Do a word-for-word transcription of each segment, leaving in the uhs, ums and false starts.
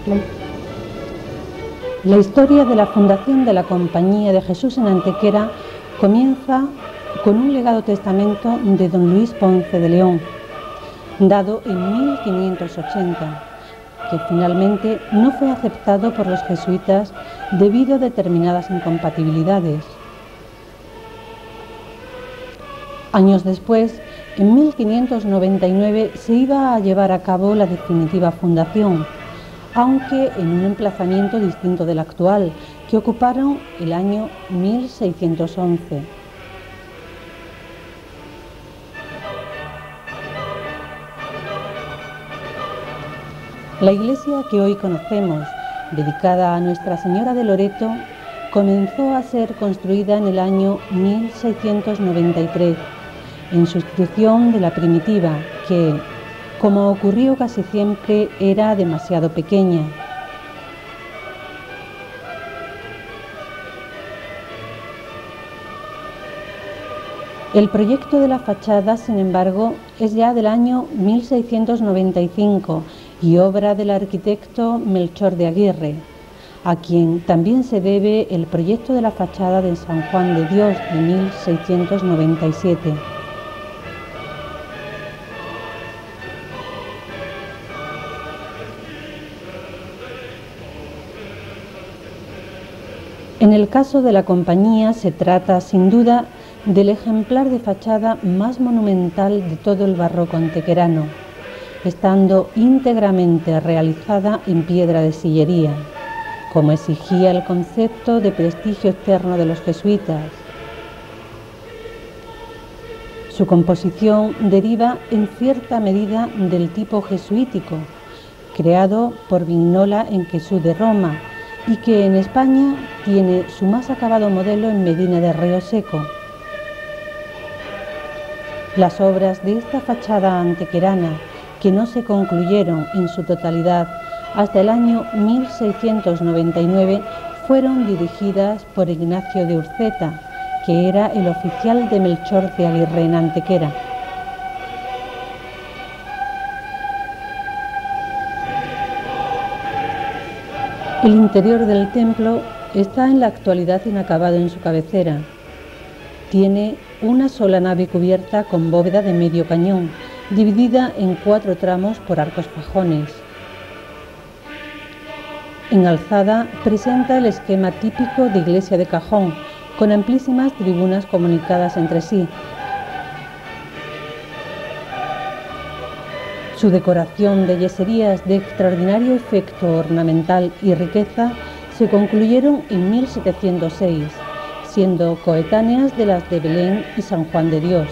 La historia de la fundación de la Compañía de Jesús en Antequera comienza con un legado testamento de don Luis Ponce de León, dado en mil quinientos ochenta, que finalmente no fue aceptado por los jesuitas debido a determinadas incompatibilidades. Años después, en mil quinientos noventa y nueve, se iba a llevar a cabo la definitiva fundación, aunque en un emplazamiento distinto del actual, que ocuparon el año mil seiscientos once. La iglesia que hoy conocemos, dedicada a Nuestra Señora de Loreto, comenzó a ser construida en el año mil seiscientos noventa y tres, en sustitución de la primitiva, que, como ocurrió casi siempre, era demasiado pequeña. El proyecto de la fachada, sin embargo, es ya del año mil seiscientos noventa y cinco y obra del arquitecto Melchor de Aguirre, a quien también se debe el proyecto de la fachada de San Juan de Dios de mil seiscientos noventa y siete. En el caso de la compañía se trata, sin duda, del ejemplar de fachada más monumental de todo el barroco antequerano, estando íntegramente realizada en piedra de sillería, como exigía el concepto de prestigio externo de los jesuitas. Su composición deriva en cierta medida del tipo jesuítico, creado por Vignola en Jesús de Roma, y que en España tiene su más acabado modelo en Medina de Río Seco. Las obras de esta fachada antequerana, que no se concluyeron en su totalidad hasta el año mil seiscientos noventa y nueve, fueron dirigidas por Ignacio de Urzeta, que era el oficial de Melchor de Aguirre en Antequera. El interior del templo está en la actualidad inacabado en su cabecera. Tiene una sola nave cubierta con bóveda de medio cañón, dividida en cuatro tramos por arcos fajones. En alzada presenta el esquema típico de iglesia de cajón, con amplísimas tribunas comunicadas entre sí. Su decoración de yeserías de extraordinario efecto ornamental y riqueza se concluyeron en mil setecientos seis, siendo coetáneas de las de Belén y San Juan de Dios.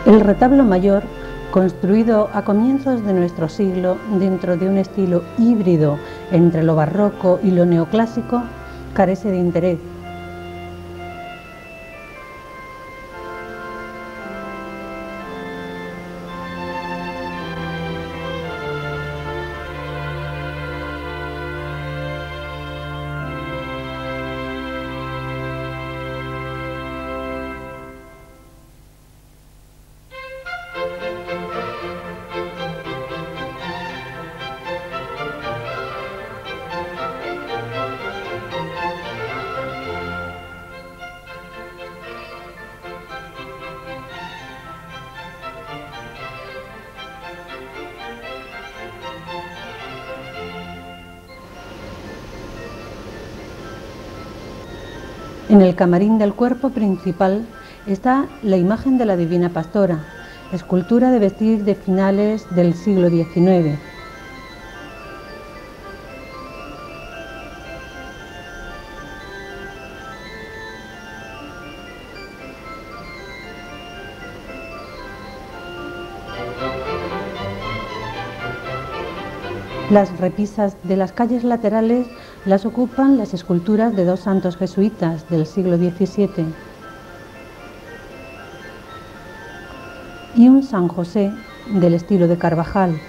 El retablo mayor, construido a comienzos de nuestro siglo dentro de un estilo híbrido entre lo barroco y lo neoclásico, carece de interés. En el camarín del cuerpo principal está la imagen de la Divina Pastora, escultura de vestir de finales del siglo diecinueve. Las repisas de las calles laterales las ocupan las esculturas de dos santos jesuitas del siglo diecisiete y un San José del estilo de Carvajal.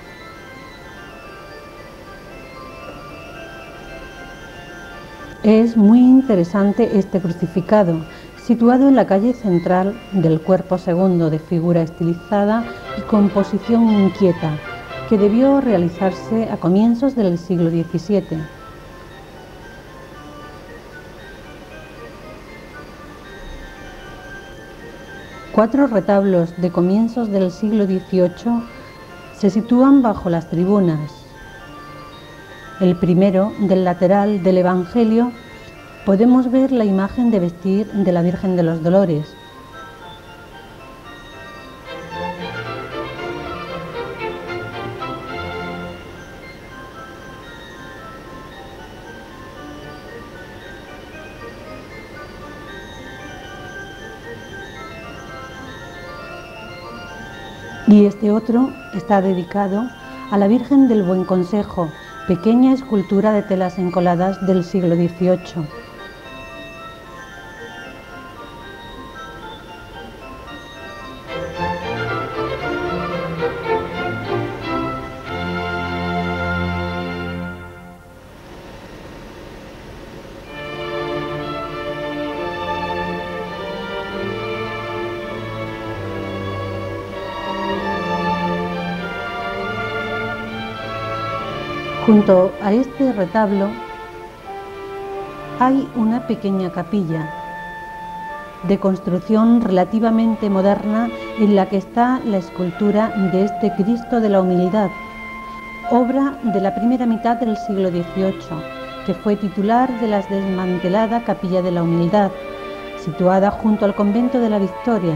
Es muy interesante este crucificado, situado en la calle central del cuerpo segundo, de figura estilizada y composición inquieta, que debió realizarse a comienzos del siglo diecisiete. Cuatro retablos de comienzos del siglo dieciocho se sitúan bajo las tribunas. El primero, del lateral del Evangelio, podemos ver la imagen de vestir de la Virgen de los Dolores. Y este otro está dedicado a la Virgen del Buen Consejo, pequeña escultura de telas encoladas del siglo dieciocho. Junto a este retablo hay una pequeña capilla de construcción relativamente moderna en la que está la escultura de este Cristo de la Humildad, obra de la primera mitad del siglo dieciocho, que fue titular de la desmantelada Capilla de la Humildad, situada junto al convento de la Victoria.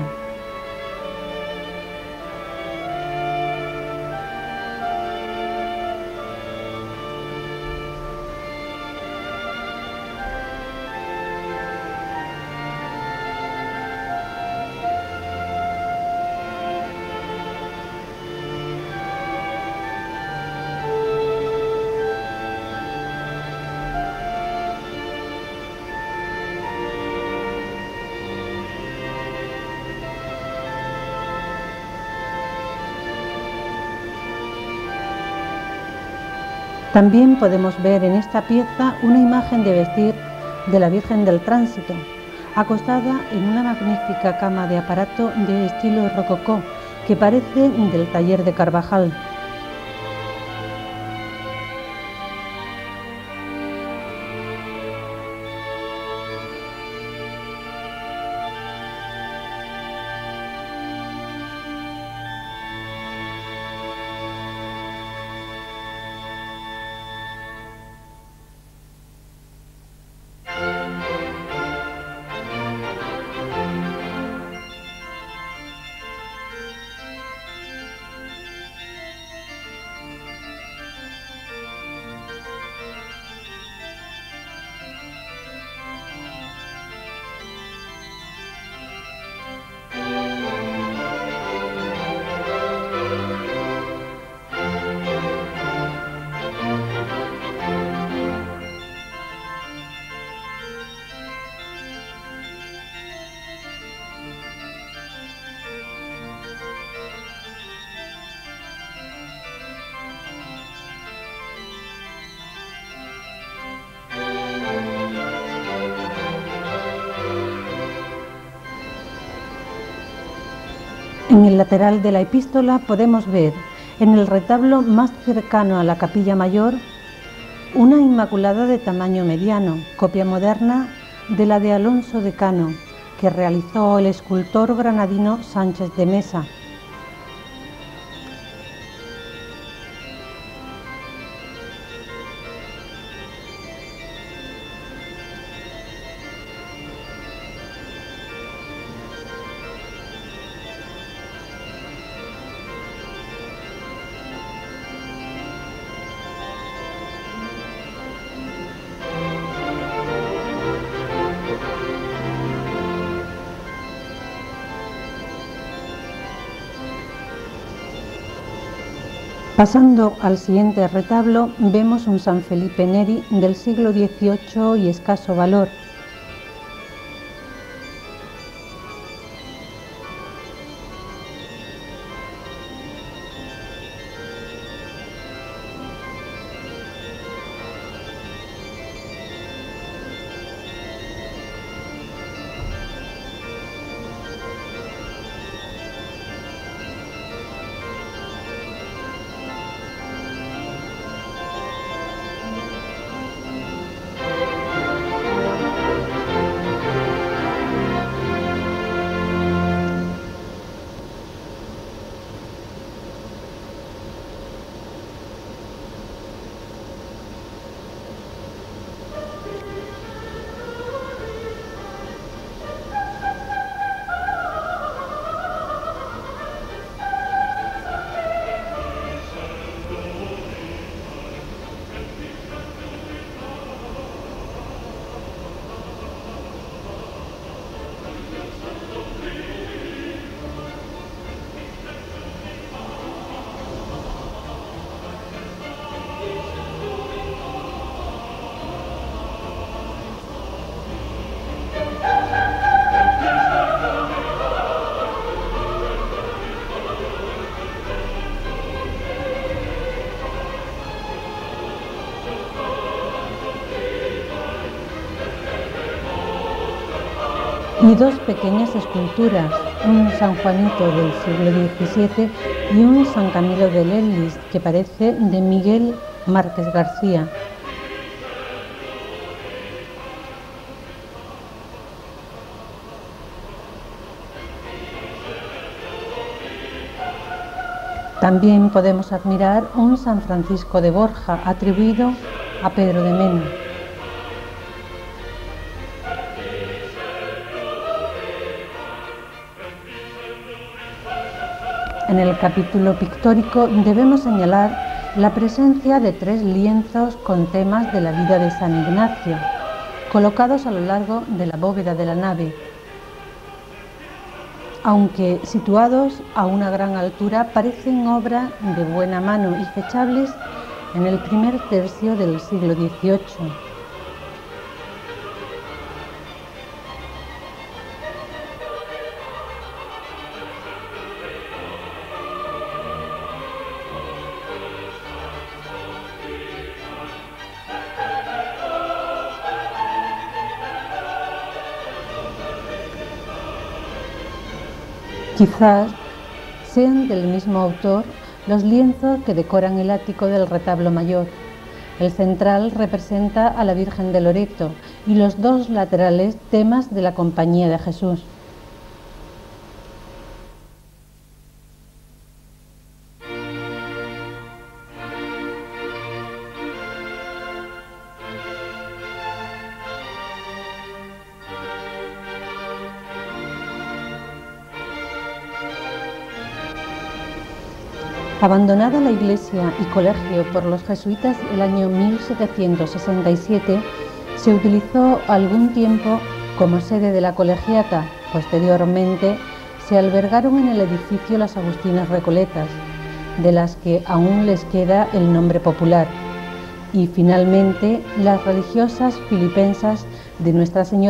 También podemos ver en esta pieza una imagen de vestir de la Virgen del Tránsito, acostada en una magnífica cama de aparato de estilo rococó, que parece del taller de Carvajal. En el lateral de la epístola podemos ver, en el retablo más cercano a la capilla mayor, una Inmaculada de tamaño mediano, copia moderna de la de Alonso de Cano, que realizó el escultor granadino Sánchez de Mesa. Pasando al siguiente retablo, vemos un San Felipe Neri del siglo dieciocho y escaso valor. Y dos pequeñas esculturas, un San Juanito del siglo diecisiete y un San Camilo de Lelis, que parece de Miguel Márquez García. También podemos admirar un San Francisco de Borja, atribuido a Pedro de Mena. En el capítulo pictórico debemos señalar la presencia de tres lienzos con temas de la vida de San Ignacio, colocados a lo largo de la bóveda de la nave, aunque situados a una gran altura, parecen obra de buena mano y fechables en el primer tercio del siglo dieciocho. Quizás sean del mismo autor los lienzos que decoran el ático del retablo mayor. El central representa a la Virgen de Loreto y los dos laterales temas de la Compañía de Jesús. Abandonada la iglesia y colegio por los jesuitas el año mil setecientos sesenta y siete, se utilizó algún tiempo como sede de la colegiata. Posteriormente se albergaron en el edificio las Agustinas Recoletas, de las que aún les queda el nombre popular, y finalmente las religiosas filipensas de Nuestra Señora